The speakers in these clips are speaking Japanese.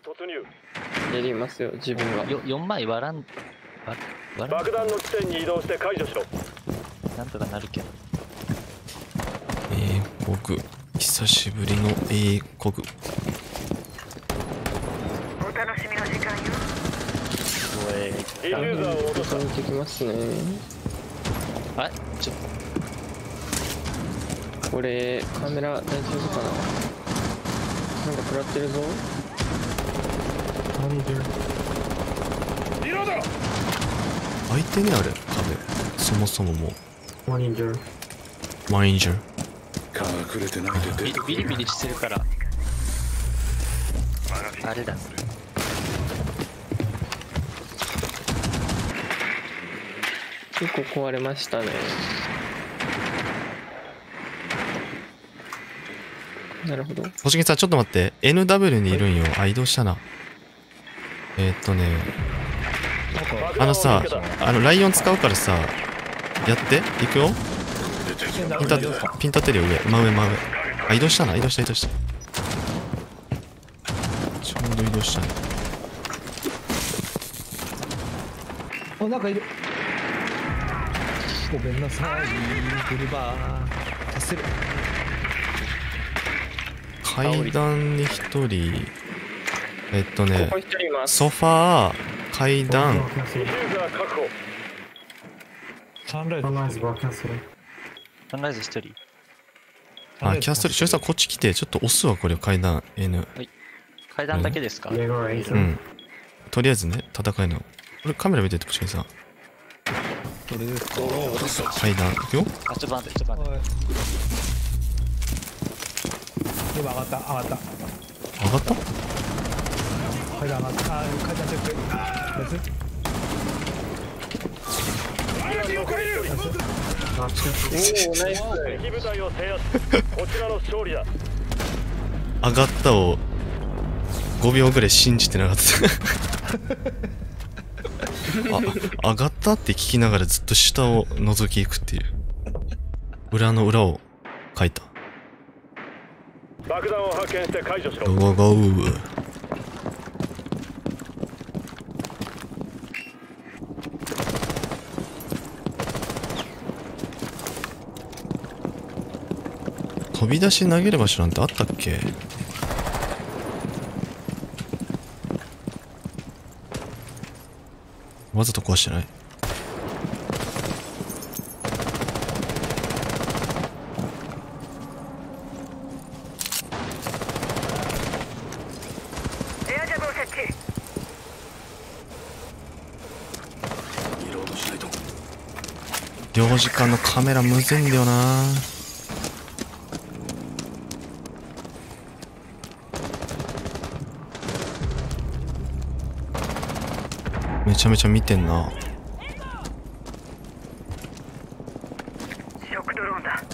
やりますよ、自分が。 4枚割らん。 爆弾の地点に移動して解除しろ。 なんとかなるけど。 英国、久しぶりの英国。 お楽しみの時間よ。 ディフューザーを落とした。 置いてきますね。 あれこれカメラ大丈夫かな。なんか食らってるぞ。 リロード。 開いてね、あれ、壁。そもそももう。マインジャー。 隠れてないで出てくる。 ビリビリしてるから。あれだ。 結構壊れましたね。なるほど。 星木さん、ちょっと待って。NW にいるんよ。あ、移動したな。さ、ライオン使うからさ、やって。いくよ。ピン立てるよ、上。真上。あ、移動したな。移動した。ちょうど移動したね。 あ、なんかいる。ごめんなさい。ブルバー。助ける。 階段に1人。 ここ一人います。 ソファー、階段。 ディフューザー確保。 サンライズ。 サンライズ1人。 あ、キャストリー、しょうさんこっち来て、ちょっと押すわ、これ、階段、N。 階段だけですか？ うん。とりあえずね、戦いの。これ、カメラ見てて、しょうさん。 どれですか？ 階段、いくよ。 あ、ちょっと待って。 今上がった。 上がった階段上がった。階段チェック。ナイス。 おお、ナイス。 敵部隊を制圧。こちらの勝利だ。 上がったを5秒ぐらい信じてなかったあ、上がったって聞きながらずっと下を覗き行くっていう裏の裏を書いた。 爆弾を発見して解除しろ。 ゴーゴー。飛び出し投げる場所なんてあったっけ？わざと壊してない？ エアジャブを設置。 リロードしないと。 領事館のカメラむずいんだよな。めちゃめちゃ見てんな。 ショックドローンだ。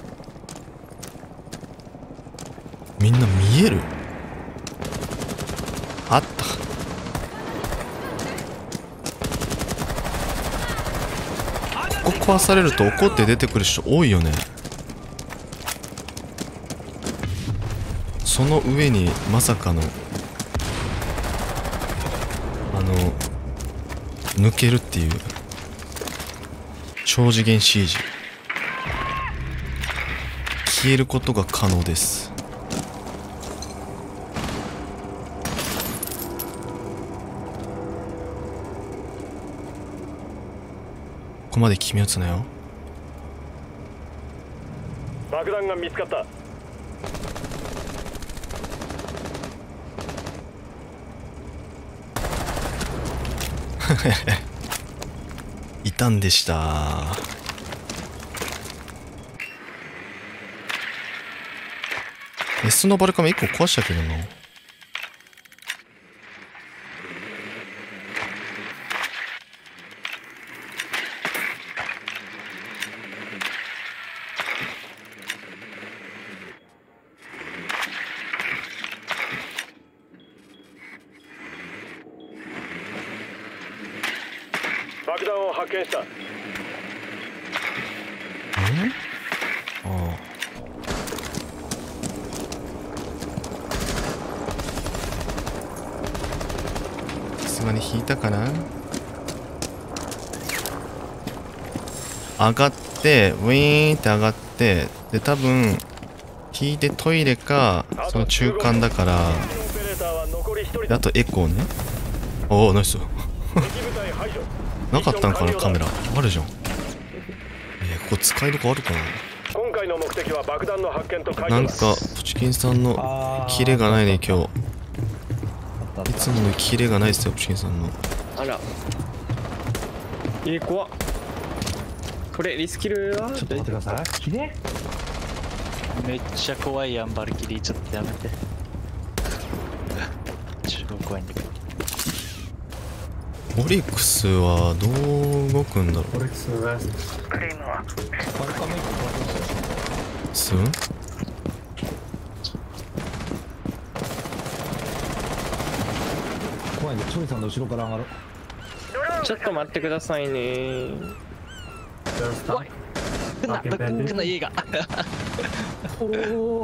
みんな見える？あった。ここ壊されると怒って出てくる人多いよね。その上にまさかの抜けるっていう超次元 CG。 消えることが可能です。ここまで君打つなよ。 爆弾が見つかった。 いたんでした。S のバルカメ1個壊したけどな。 爆弾を発見した。 ああ。 すがに引いたかな。上がってウィーンって上がって、で多分引いてトイレかその中間だから。 オペレーターは残り1人であとエコーね。おおナイス。 敵部隊排除。 なかったんかなカメラ。あるじゃん。ここ使いどこあるかな。 今回の目的は爆弾の発見と解なん除だ。 かポチキンさんのキレがないね今日。いつものキレがないっすよポチキンさんの。 あら怖っ。これリスキルはちょっと待ってください。きれめっちゃ怖いやん、バルキリー。ちょっとやめて。超怖いんだけど。 オリックスはどう動くんだろう。 クレイムはバルカメイク壊れましたよ。 スン怖いね。チョリさんの後ろから上がる。 ドローンちょっと待ってくださいね。 来んな、来んな家が。 おお。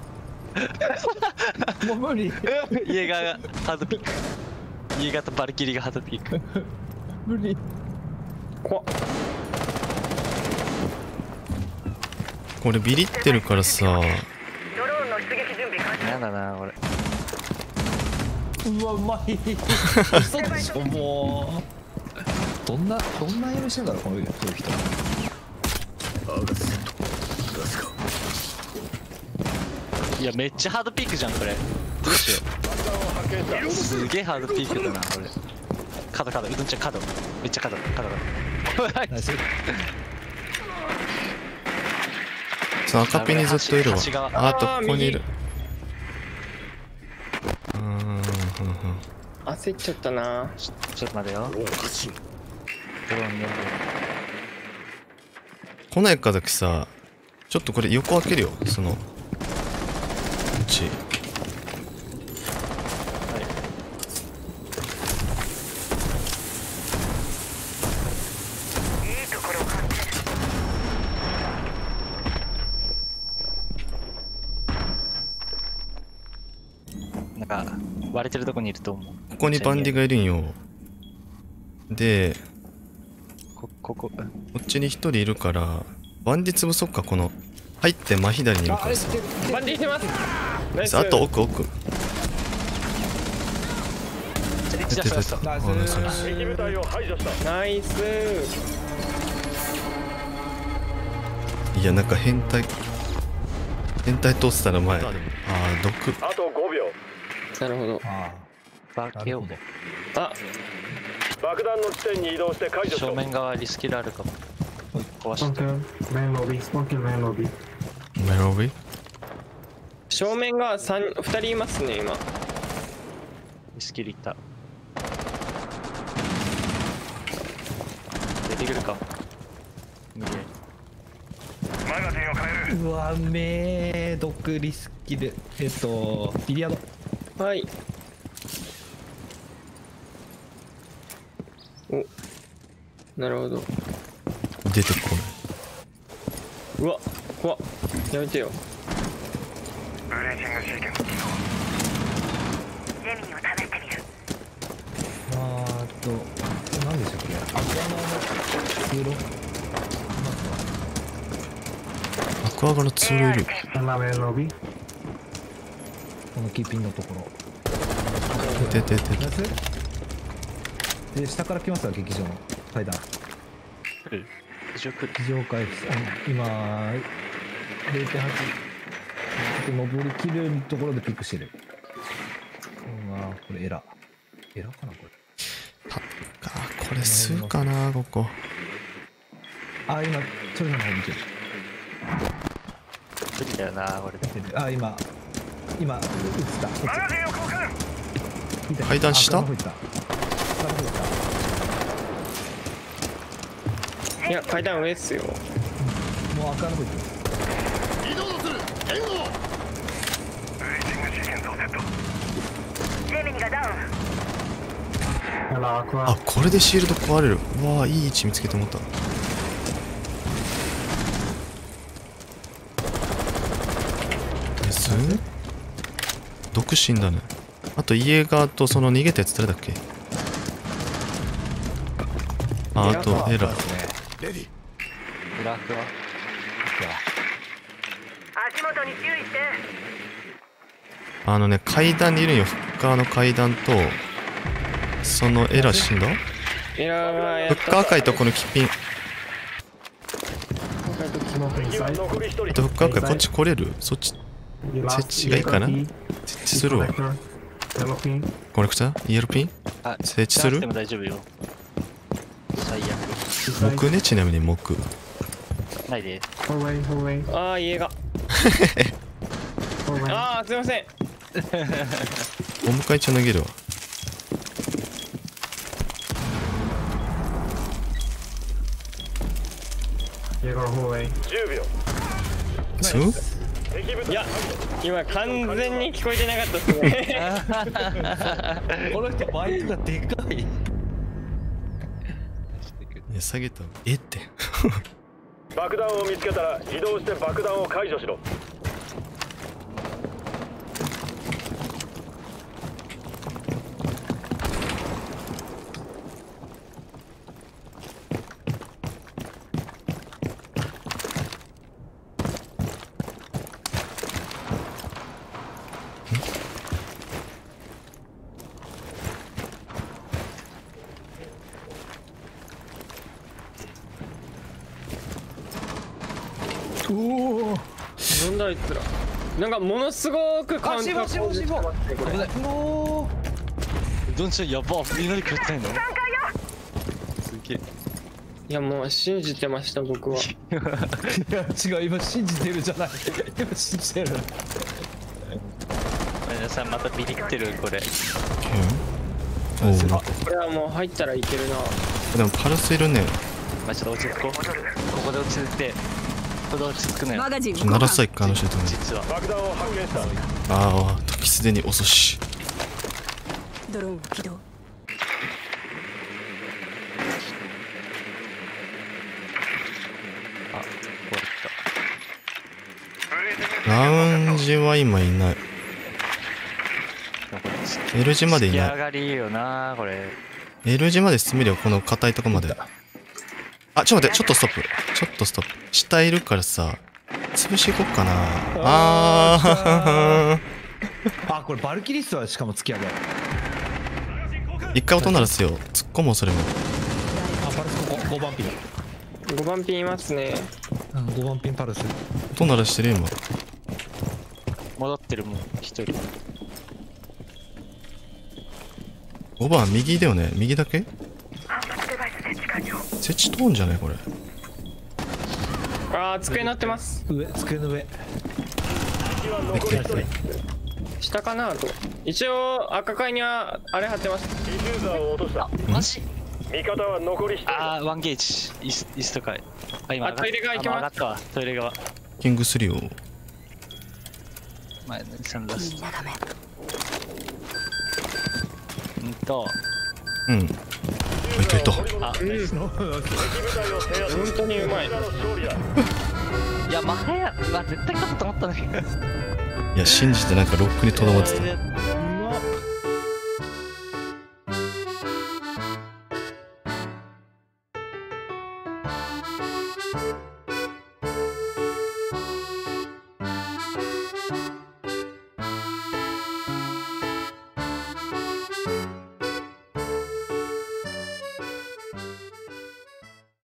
もう無理。 家がハードピック。家がとバルキリーがハードピック。 無理。 怖っ。 これビリってるからさ。 ドローンの出撃準備完了。 なんだな、俺。 うわうまい。嘘でしょもう。どんなエムしてんだろうこの人。 いや、めっちゃハードピックじゃん、これ。どうしよう。すげえハードピックだな、これ。角、うどんちゃん角。めっちゃ角。 ナイス。 さあ赤ピにずっといるわ。 端側あとここにいる。 焦っちゃったな。 ちょっと待てよ。ドローンね。 来ないかだけさ、ちょっとこれ横開けるよ。そのうち。 いいところを感じる。 なんか割れてるとこにいると思う。 ここにバンディがいるんよ。でここっちに一人いるからバンディ潰そっか。この入って真左にいるからさ。 バンディしてます。ナイス。 あと奥。 出出てしました。 ナイス。 ナイスナイス。 敵部隊を排除した。 ナイス。 いやなんか変態通ってたら前。ああ毒。 あと5秒。 なるほど。 あバケをあ、 爆弾の地点に移動して解除しろ。 正面側リスキルあるかも。壊してメロビ正面が2人いますね今。 リスキルいった。出てくるかも。無理やり。 マガジンを変える。 うわめえ。毒リスキル。ビリヤード。 はい。お、なるほど。 出てこうわ、怖っ。やめてよ。 ブレーキングシーケンス。 ジェミーを試してみる。 何でしたっけ。アクアナの通路。 アクアガのツールいる。 このキーピンのところ。 出てナイス。で下から来ますよ劇場の階段。 来る。非常来る。 非常回復。今 0.8。登りきるところでピックしてる。うわこれエラかなこれ。 これスーかなここ。 今チョリさんの方見てる。 無理だよな、これで。 今撃った。 マガジンを交換。 階段下いや階段上っすよ。 もう赤の方行ってます。 ブレーキングシーケンスをセット。 ジェミニがダウン。 あこれでシールド壊れる。うわーいい位置見つけて思った。毒死んだね。あとイエーガーとその逃げたやつ誰だっけ。 あとエラー。 ブラックは足元に注意して。 あのね、階段にいるんよ。フッカーの階段と、そのエラー死んだ？ エラーがやった。 フッカー赤いとこのキッピン。 敵は残り1人。 あとフッカー赤いこっち来れる？そっち、設置がいいかな？設置するわ。コネクタイエローピンあ設置するじゃなくても大丈夫よ。最悪木ね、ちなみに木。 ないで。 ああ、家が。ああ、すいません。 お迎え一応投げるわ。 10秒。 そう敵部隊いや、今完全に聞こえてなかったですね。 この人バイクがでかい。 いや、下げた。えって。 爆弾を見つけたら移動して爆弾を解除しろ。 なんだあいつら。なんかものすごくカウンター攻撃してますねこれ。 どんちゃんやばみんなで食ってないの？すげえ。 いやもう信じてました僕は。 いや違う、今信じてるじゃない。今信じてる。 皆さんまたビビってるこれ。 おう、なんかこれはもう入ったらいけるな。 でもパルスいるね。 まあちょっと落ち着こう。ここで落ち着いて。ここで落ち着くのよ。 マガジンちょ鳴らすわ、一回あの人とね。 実は。 爆弾を発見した。 ああ、時すでに遅し。 ドローン起動。 あ、これ来た。 ラウンジは今いない。L 字までい仕上ない。 がりいいよなこれ。 L 字まで進めるよ、この硬いとこまで。あ、ちょっと待って、ちょっとストップ。ちょっとストップ。下いるからさ、潰していこっかな。ああ、これバルキリストはしかも突き上げ。 ー。一回音鳴らすよ。突っ込もう、それも。 あ、パルスここ5番ピン。 5番ピンいますね。 うん、5番ピンパルス。 音鳴らしてる今。 戻ってるもん一人。 5番右だよね。右だけ反発デバイス設置完了。 設置通んじゃないこれ。 ああ、机になってます。 上、机の上。 敵は残り1人。 下かなと。一応赤階にはあれ貼ってます。 ディフューザーを落とした。 マジ？ 味方は残り1人。 あーワンゲージイスとかい。あ今あトイレ側行きます上がったわトイレ側。 キング3を。 前のサンラス。 斜め。 うん。いったいった。 あ、 敵部隊を制圧。 本当にうまい。 味方の勝利だ。 いや前や絶対勝つと思ったんだけど。 いや、信じてなんかロックにとどまってた。